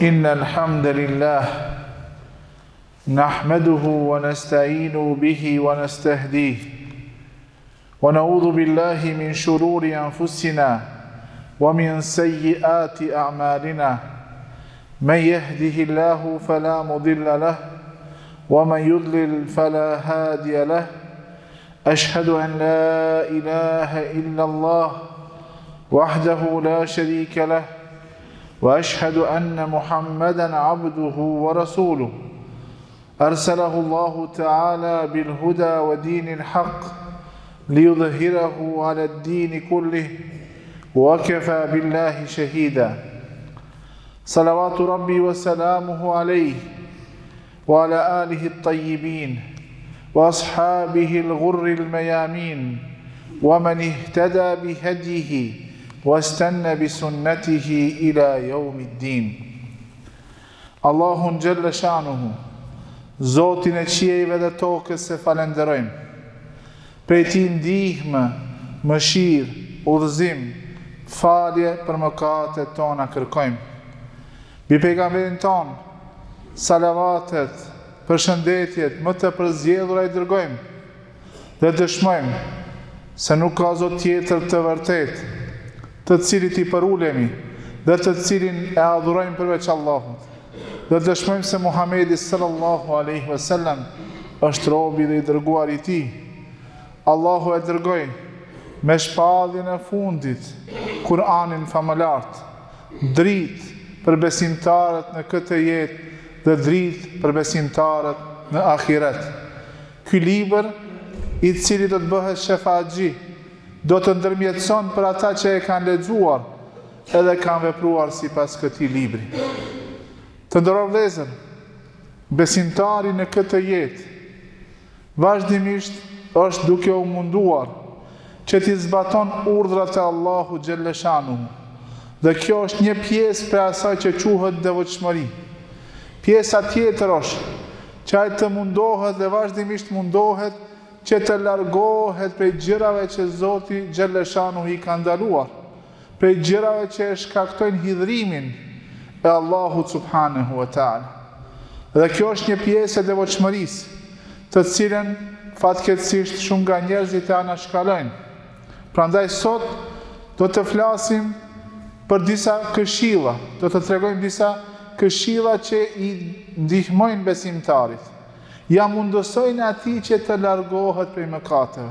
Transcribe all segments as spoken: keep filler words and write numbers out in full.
إن الحمد لله نحمده ونستعين به ونستهديه ونعوذ بالله من شرور أنفسنا ومن سيئات أعمالنا من يهده الله فلا مضل له ومن يضلل فلا هادي له أشهد أن لا إله إلا الله وحده لا شريك له وأشهد أن محمدا عبده ورسوله أرسله الله تعالى بالهدى ودين الحق ليظهره على الدين كله وكفى بالله شهيدا صلوات ربي وسلامه عليه وعلى آله الطيبين وأصحابه الغر الميامين ومن اهتدى بهديه واستنى بسنته إلى يوم الدين. Allahun Gjelle Shanuhu, Zotin e qiejve dhe tokës se falenderojmë. Prej ti ndihmë, mëshirë, udhëzim, falje për mëkatet tona kërkojmë. Bi pejgamberin ton, salavatet, përshëndetjet, më të përzgjedhura i dërgojmë dhe dëshmojmë se nuk ka Zot tjetër të vërtet, të cilit i përulemi dhe të cilin e adhurojmë përveç Allahut. Dhe dëshmojmë se Muhamedi sallallahu alaihi wasallam është robi dhe i dërguar i tij. Allahu e dërgoi me shpalljen e fundit Kur'anin famëlart, dritë për besimtarët në këtë jetë dhe dritë për besimtarët në ahiret. Ky libër, i cili do të bëhet shefaxhi, do të ndërmjetëson për ata që e kanë lexuar edhe kanë vepruar sipas këtij libri. Të nderuar vëllezër, besimtari në këtë jetë vazhdimisht është duke u munduar që t'i zbaton urdhrat e Allahu Gjelle Shanuhu. Dhe kjo është një pjesë për asaj që quhet devotshmëri. Pjesa tjetër është që ai të mundohet dhe vazhdimisht mundohet që të largohet prej gjërave që Zoti Gjelle Shanuhu i ka ndaluar, prej gjërave që e shkaktojnë hidhrimin e Allahut subhanahu wa ta'ala. Dhe kjo është një pjesë e devotshmërisë, të cilën fatkeqësisht shumë nga njerëzit e anashkalojnë. Prandaj sot do të flasim për disa këshilla, do të tregojmë disa këshilla që i ndihmojnë besimtarit, ja mundësojnë atij që të largohet prej mëkateve.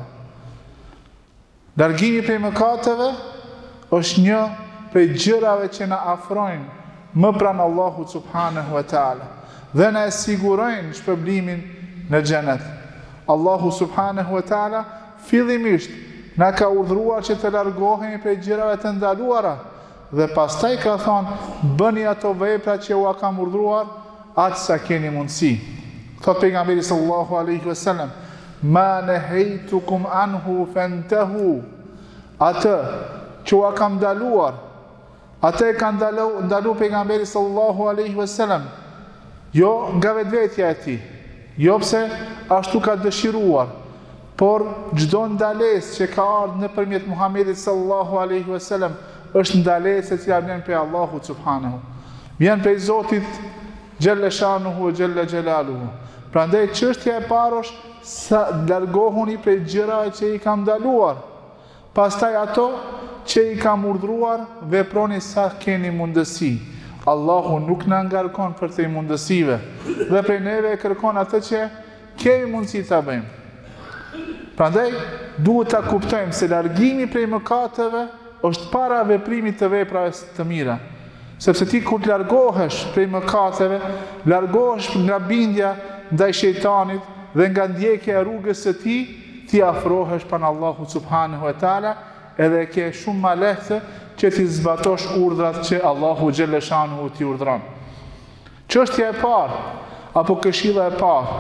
Largimi prej mëkateve është një prej gjërave që na afrojnë më pranë Allahut subhanahu wa ta'ala dhe na e sigurojnë shpërblimin në xhenet. Allahu subhanahu wa ta'ala fillimisht na ka urdhëruar që të largohemi prej gjërave të ndaluara dhe pastaj ka thonë bëni ato vepra që ua kam urdhëruar aq sa keni mundësi. Thot pejgamberi sallallahu alaihi wasallam, ma nahaytukum anhu fantahu. Atë që ua kam ndaluar, atë e ka ndalu, ndalu pejgamberi sallallahu alaihi wasallam, jo nga vetvetja e tij, jo pse ashtu ka dëshiruar, por çdo ndalesë që ka ardhur nëpërmjet Muhamedit sallallahu alaihi wasallam është ndalesë që vjen prej Allahut subhanahu. Vjen prej Zotit Gjelle Shanuhu e Gjelle Gjelaluhu. Prandaj çështja e parë është sa largohuni prej gjërave që i kam ndaluar. Pastaj ato që i kam urdhëruar, veproni sa keni mundësi. Allahu nuk na ngarkon për të mundësive dhe prej neve kërkon atë që kemi mundësi ta bëjmë. Prandaj duhet ta kuptojmë se largimi prej mëkateve është para veprimit të veprave të mira. Sepse ti kur të largohesh prej mëkateve, largohesh nga bindja ndaj shejtanit dhe nga ndjekja e rrugës së tij, ti afrohesh pranë Allahut subhanahu wa ta'ala edhe ke shumë më lehtë që ti zbatosh urdhrat që Allahu Gjelle Shanuhu ti urdhron. Çështja e parë apo këshilla e parë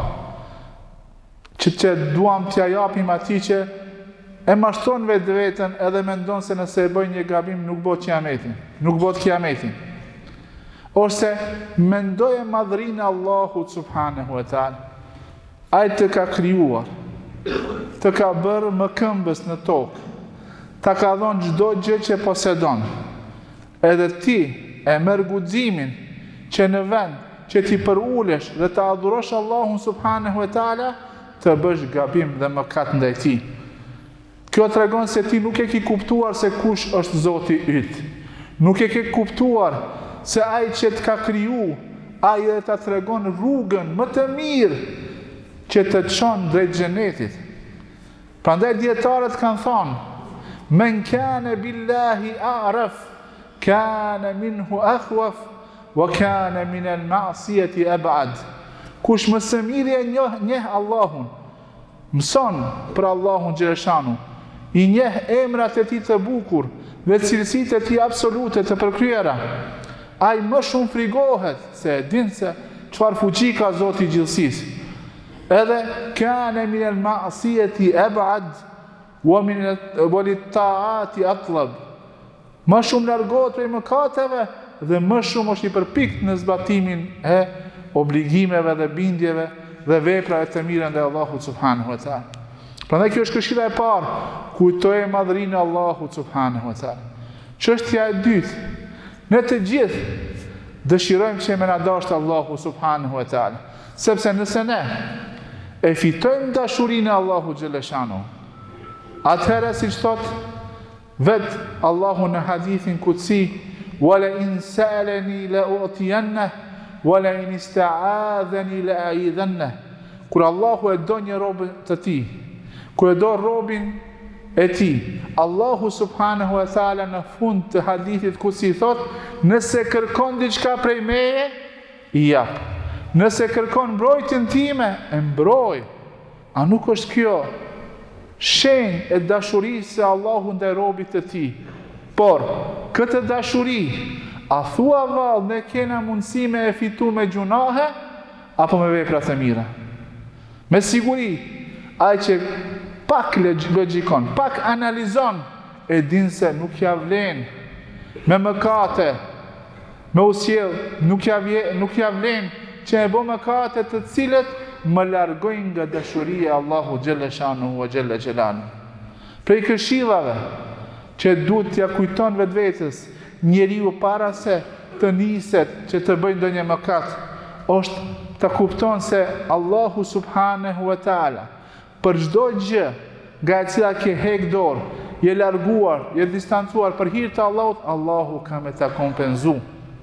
që që duam t'ja japim atij që e mashtron vetë vetën edhe mendon se nëse e bëj një gabim nuk bëhet kiameti, nuk bëhet kiameti. Ose mendoje madhrinë e Allahut subhanahu wa ta'ala. Ai të ka krijuar, të ka bërë më këmbës në tokë, ta ka dhënë çdo gjë që posedon. Edhe ti e merr guximin që në vend që ti përulesh dhe të adhurosh Allahun subhanahu wa taala, të bësh gabim dhe mëkat ndaj tij. Kjo tregon se ti nuk e ke kuptuar se kush është Zoti yt. Nuk e ke kuptuar se ai që të ka kriju, ai edhe ta tregon rrugën më të mirë që të çon drejt xhenetit. Prandaj dietarët kanë thënë: "Men kana billahi a'raf, kana minhu akhwaf, wa kana min al-ma'siyati ab'ad." Kush më së miri e njeh, njeh Allahun, mëson për Allahun xhaleshanu, i njeh emrat e tij të bukur dhe cilësitë e tij absolute të përkryera, ai më shumë frigohet se e din se çfarë fuqi ka Zoti i gjithësisë. Edhe kana min al-ma'siyati ab'ad wa min lit-ta'ati atlab. Më shumë largohet prej mëkateve dhe më shumë është i përpikt në zbatimin e obligimeve dhe bindjeve dhe veprave të mira ndaj Allahut subhanahu wa taala. Prandaj kjo është këshilla e parë, kujtoje madhrinë e Allahut subhanahu wa taala. Çështja e dytë, ne të gjithë dëshirojmë që me na dashur Allahu subhanahu wa taala, sepse nëse ne e fitojmë dashurinë e Allahut xhaleshanu, atëherë siç thot vet Allahu në hadithin kutsi: "Wala in sa'alani la u'tiyanna, wala in ista'adhani la a'idhanna." Kur Allahu e do një rob të tij, kur e do robin e tij, Allahu subhanahu wa taala në fund të hadithit kutsi thot: "Nëse kërkon diçka prej meje, i jap. Nëse kërkon mbrojtjen time, e mbroj." A nuk është kjo shenjë e dashurisë e Allahut ndaj robit të tij? Por këtë dashuri, a thua vallë ne kena mundësi me e fitu me gjunahe apo me vepra të mira? Me siguri, ai që pak logjikon, pak analizon, e din se nuk ja vlen me mëkate, me usjell, nuk ja vje, nuk ja vlen që e bë mëkate të cilët më largojnë nga dashuria e Allahut xhaleshanu wa xhalla xhelalu. Prej këshillave që duhet t'ja kujton vetvetes njeriu para se të niset që të bëjë ndonjë mëkat, është të kupton se Allahu subhanahu wa taala për çdo gjë nga e cila ke hek dorë, je larguar, je distancuar për hir të Allahut, Allahu ka me ta kompenzu.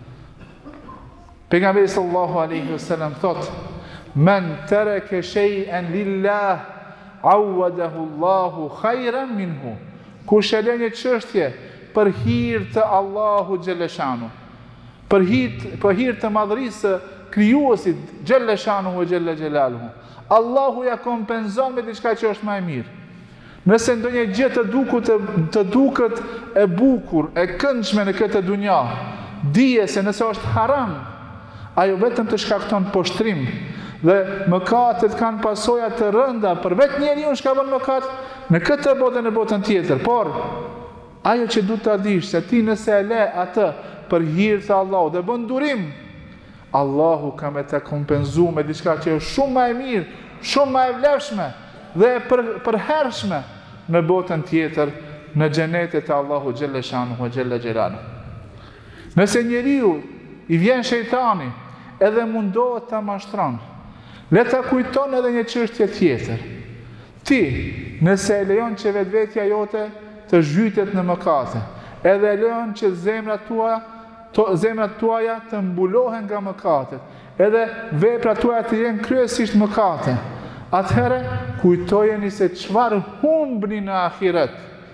Pejgamberi sallallahu alaihi wasallam thot: "Men taraka shay'an lillah, awadahu Allahu khayran minhu." Kush e lë një çështje për hir të Allahut xhaleshanu, për hir për hir të madhërisë së krijuesit xhaleshanu wa xhalla xhelaluhu, Allahu ja kompenzon me diçka që është më e mirë. Nëse ndonjë gjë të duket të duket e bukur, e këndshme në këtë dunja, dije se nëse është haram, ajo vetëm të shkakton poshtrim dhe mëkatet kanë pasoja të rënda për vetë njeriu që ka bën mëkat në këtë botë dhe në botën tjetër. Por ajo që duhet ta dish se ti nëse e le atë për hir të Allahut dhe bën durim, Allahu ka me të kompenzu me diçka që është shumë më e mirë, shumë më e vlefshme dhe e për, përhershme në botën tjetër, në xhenetet e Allahu xhaleshanu wa xhalla xhelalu. Nëse njeriu i vjen shejtani edhe mundohet ta mashtron, le ta kujton edhe një çështje tjetër. Ti, nëse e lejon që vetvetja jote të zhytet në mëkate, edhe e lejon që zemrat tua, to, zemrat tuaja të mbulohen nga mëkatet, edhe veprat tuaja të jenë kryesisht mëkate, atëherë kujtojeni se çfarë humbni në ahiret.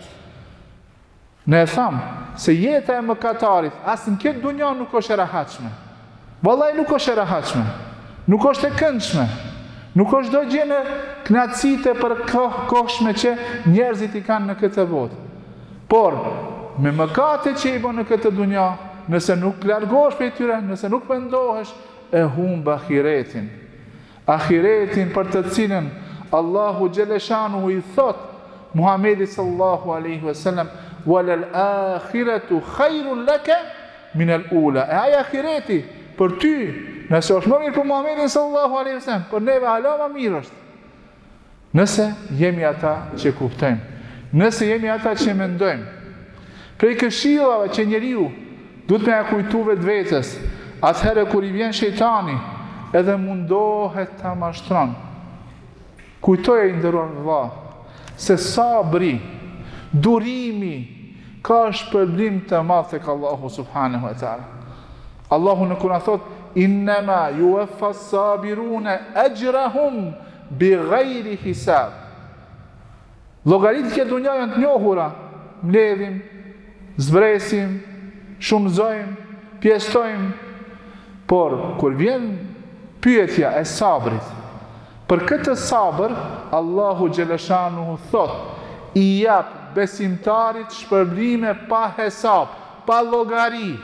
Ne e thamë se jeta e mëkatarit asë në këtë dunja nuk është e rahatshme. Vallai nuk është e rahatshme, nuk është e këndshme, nuk është do gjë në knatësitë për kohshme që njerëzit i kanë në këtë botë. Por me mëkate që i bën në këtë dunja, nëse nuk largohesh prej tyre, nëse nuk pendohesh, e humb ahiretin. Ahiretin për të cilën Allahu xhaleshanu i thot Muhamedit sallallahu alaihi wasallam: "Walal akhiratu khairun laka min al-ula." E ai ahireti për ty, nëse është më mirë për Muhamedit sallallahu alaihi wasallam, për neve hala më mirë është. Nëse jemi ata që kuptojmë, nëse jemi ata që mendojmë. Prej këshillave që njeriu duhet me ja kujtu vetvetes atëherë kur i vjen shejtani, edhe mundohet ta mashtron. Kujtoje, i nderuar vëlla, se sabri, durimi, ka shpërblim të madh tek Allahu subhanahu wa taala. Allahu në Kur'an thot: "Innama yuwaffa as-sabiruna ajrahum bighayri hisab." Llogaritjet e dunja janë të njohura. Mbledhim, zbresim, shumëzojmë, pjestojmë, por kur vjen pyetja e sabrit, për këtë sabër, Allahu xhaleshanuhu thot: "I jap besimtarit shpërblime pa hesab, pa llogari."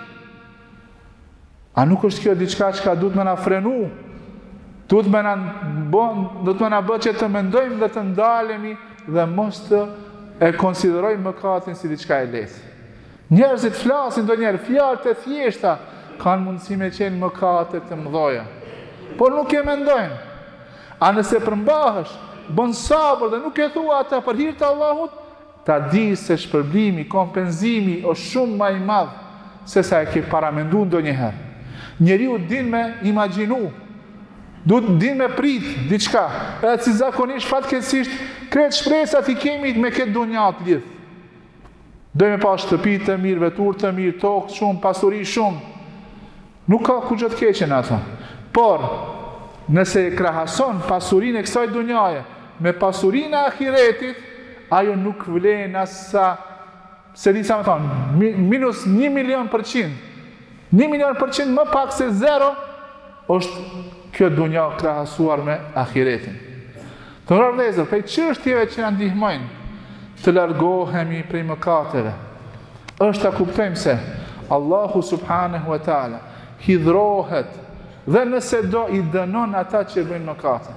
A nuk është kjo diçka që duhet me na frenu? Duhet me na bon, duhet me na bë që të mendojmë dhe të ndalemi dhe mos të e konsiderojmë mëkatin si diçka e lehtë. Njerëzit flasin ndonjëherë fjalë të thjeshta, kanë mundësi me qenë mëkate të mëdha, por nuk e mendojnë. A nëse përmbahesh, bën sabër dhe nuk e thua ata për hir të Allahut, ta di se shpërblimi, kompenzimi është shumë më i madh se sa e ke paramenduar ndonjëherë. Njeriu din me imagjinu, duhet din me prit diçka, edhe si zakonisht fatkeqësisht kretë shpresat i kemi me këtë dunja të lidh. Dojmë pa shtëpi të mirë, vetur të mirë, tokë shumë, pasuri shumë. Nuk ka ku gjë të keqe në ato. Por nëse e krahason pasurinë e kësaj dunjaje me pasurinë e ahiretit, ajo nuk vlen as sa, se di sa më thonë, minus një milion për qind. Një milion për qind më pak se zero është kjo dunja krahasuar me ahiretin. Të nërë vëllezër, prej çështjeve që na ndihmojnë të largohemi prej mëkateve, është ta kuptojmë se Allahu subhanahu wa taala hidhrohet dhe nëse do i dënon ata që bëjnë mëkate.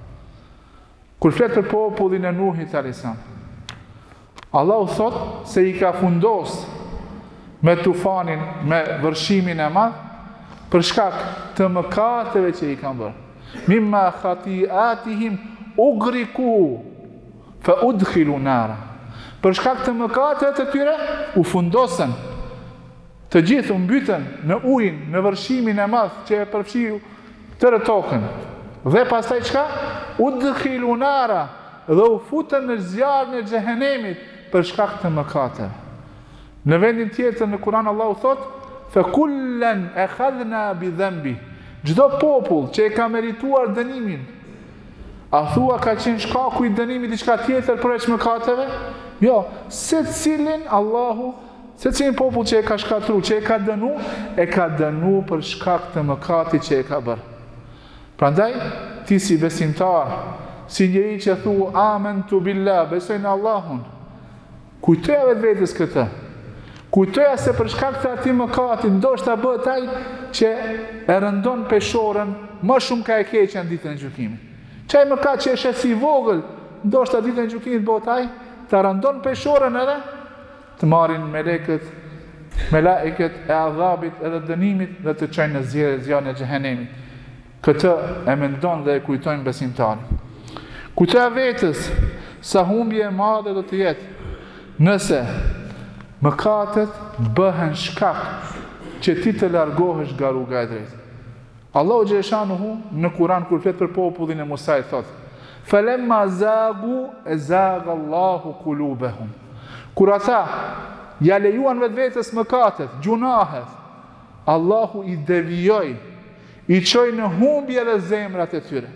Kur flet për popullin e Nuhit alayhis salam, Allahu thot se i ka fundos me tufanin, me vërshimin e madh, për shkak të mëkateve që i kanë bërë. Mimma khati'atihim ugriku fa udkhilu nara. Për shkak të mëkateve të tyre u fundosën, të gjithë u mbytën në ujin, në vërshimin e madh që e përfshiu tërë tokën. Dhe pastaj çka? Udkhilu nara, dhe u futën në zjarrin e xhehenemit për shkak të mëkateve. Në vendin tjetër në Kur'an Allahu thot: "Fa kullan akhadhna bi dhanbi." Çdo popull që e ka merituar dënimin, a thua ka qenë shkaku i dënimit diçka tjetër përveç mëkateve? Jo, secilin Allahu, secilin popull që e ka shkatruar, që e ka dënu, e ka dënu për shkak të mëkatit që e ka bërë. Prandaj, ti si besimtar, si njeri që thua amantu billah, besoj në Allahun, kujtoja vetvetes këtë. Kujtoja se për shkak të atij mëkati ndoshta bëhet ai që e rëndon peshorën më shumë ka e keqja në ditën e gjykimit. Çaj mëkat që është si vogël, ndoshta ditën e gjykimit bëhet ai të rëndon peshorën edhe të marrin melekët, melekët e adhabit edhe dënimit dhe të çojnë në zjarrin zjarrin e xhehenemit. Këtë e mendon dhe e kujtojnë besimtarit. Kujtoja vetes sa humbje e madhe do të jetë nëse mëkatet bëhen shkak që ti të largohesh nga rruga e drejtë. Allahu xhaleshanuhu në Kur'an kur flet për popullin e Musait thotë: "Falamma zagu zaga Allahu qulubahum." Kur ata ja lejuan vetvetes mëkatet, gjunahet, Allahu i devijoi, i çoi në humbje dhe zemrat e tyre.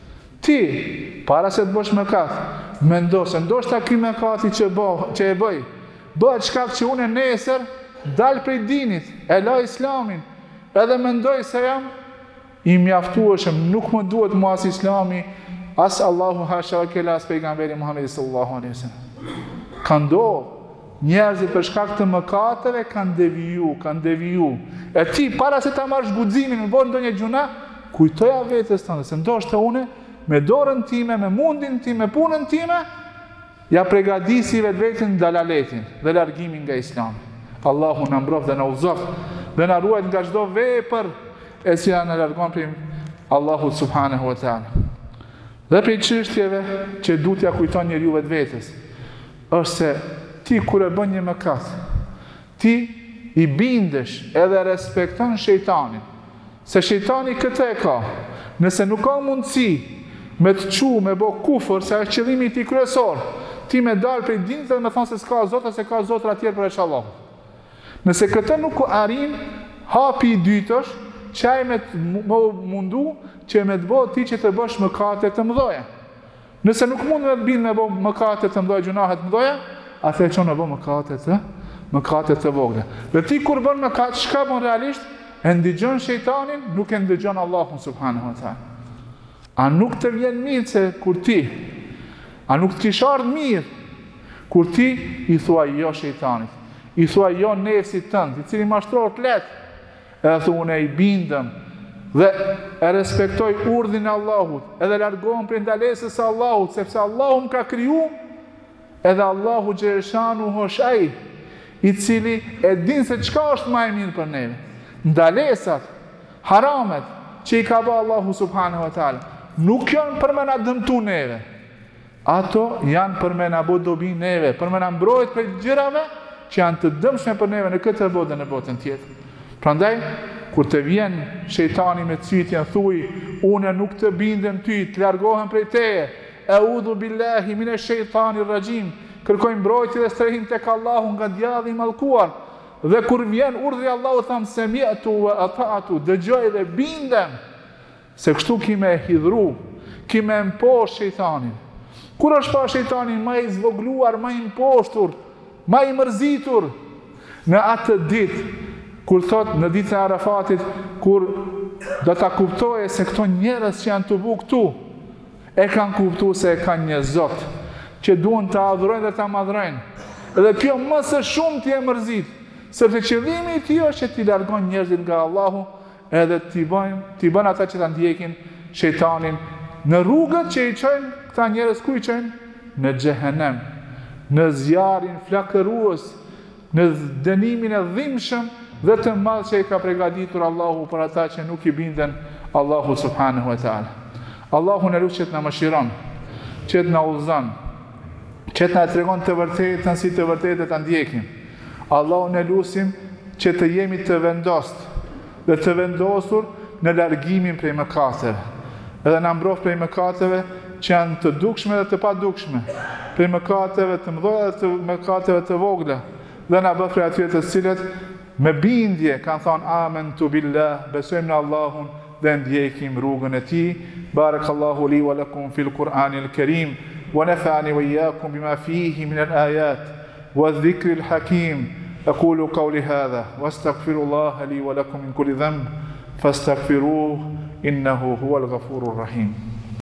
Ti, para se të bësh mëkat, mendo se ndoshta ky mëkati që bë, që e bëj, bëhet shkak që unë nesër dal prej dinit, e la islamin, edhe mendoj se jam i mjaftueshëm, nuk më duhet mua as islami, as Allahu hasha kella, as pejgamberi Muhamedi sallallahu alaihi wasallam. Kanë do njerëzit për shkak të mëkateve kanë deviju, kanë deviju. E ti para se ta marrësh guximin në bën ndonjë gjuna, kujtoja vetes tënde se ndoshta unë me dorën time, me mundin tim, me punën time, ja pregadisi vetveten dalaletin dhe largimin nga Islami. Allahu na mbrojë dhe na udhëzoj dhe na ruaj nga çdo vepër e cila na largon prej Allahut subhanahu wa taala. Dhe prej çështjeve që duhet ja kujton njeriu vetvetes, është se ti kur e bën një mëkat, ti i bindesh edhe respekton shejtanin, Se shejtani këtë e ka. Nëse nuk ka mundësi me të qu, me bo kufër, se është qëllimi ti kryesor, ti me dalë prej dinit dhe me thonë se s'ka zotë, se ka zotë atjerë për e Allah. Nëse këtë nuk arin, hapi i dytë është, qaj me të mundu që me të bo ti që të bësh mëkate të mëdhoja. Nëse nuk mund me të binë me bo mëkate të mëdhoja, gjunahet mëdhoja, atë e qonë me bo mëkate të, mëkate të vogla. Dhe ti kur bën mëkate, shka bën realisht, e ndigjon shejtanin, nuk e ndigjon Allahun subhanahu wa ta'ala. A nuk të vjen mirë se kur ti, a nuk të kish ardhur mirë, kur ti i thua jo shejtanit, i thua jo nefsit tënd, i cili mashtrohet letë, edhe thu unë e i bindëm, dhe e respektoj urdhin e Allahut, edhe largohem për ndalesës e Allahut, sepse Allahu më ka kriju, edhe Allahu Gjereshanu është ai, i cili e din se çka është më e mirë për neve. Ndalesat, haramet, që i ka ba Allahu subhanahu wa ta'ala, nuk janë për me na dëmtu neve. Ato janë për me na bo dobi neve, për me na mbrojt për gjërave që janë të dëmshme për neve në këtë botë dhe në botën tjetër. Prandaj, kur të vjen shejtani me cytjen, thuj, unë nuk të bindem ty, të largohem prej teje, e udhu billahi mine shejtani rajim, kërkojmë mbrojtje dhe strehim tek Allahu nga djadhi i mallkuar. Dhe kur vjen urdhri Allahu tham se mjetu e atatu, dëgjoj dhe bindem, se kështu kime e hidhru, kime e mposh shejtanin. Kur është pa shejtanin ma i zvogluar, ma i mposhtur, ma i mërzitur, në atë ditë, kur thot në ditën e Arafatit, kur do ta kuptoje se këto njerëz që janë të bu këtu, e kanë kuptu se e kanë një Zot, që duhen të adhurojnë dhe të madhrojnë. Edhe kjo më së shumë t'i e mërzit, sepse qëllimi i tij është që t'i largon njerëzit nga Allahu, edhe t'i bën, t'i bën ata që ta ndjekin shejtanin në rrugët që i çojnë këta njerëz ku i çojnë? Në xhehenem, në zjarin flakërues, në dënimin e dhimbshëm dhe të madh që i ka përgatitur Allahu për ata që nuk i binden Allahu subhanahu wa ta'ala. Allahu në lutë që të na mëshiron, që të na udhëzon, që të na tregon të vërtetën si të vërtetë ta ndjekim. Allahu në lutim që të jemi të vendost dhe të vendosur në largimin prej mëkateve. Edhe na mbrof prej mëkateve që janë të dukshme dhe të padukshme, prej mëkateve të mëdha dhe të mëkateve të vogla, dhe na bëf prej atyre të cilët me bindje kanë thonë amen tu billah, besojmë në Allahun dhe ndjekim rrugën e tij. Barakallahu li wa lakum fil Qur'anil Karim wa nafa'ani wa iyyakum bima fihi min al-ayat wa adh-dhikril hakim. أقول قولي هذا واستغفر الله لي ولكم من كل ذنب فاستغفروه إنه هو الغفور الرحيم.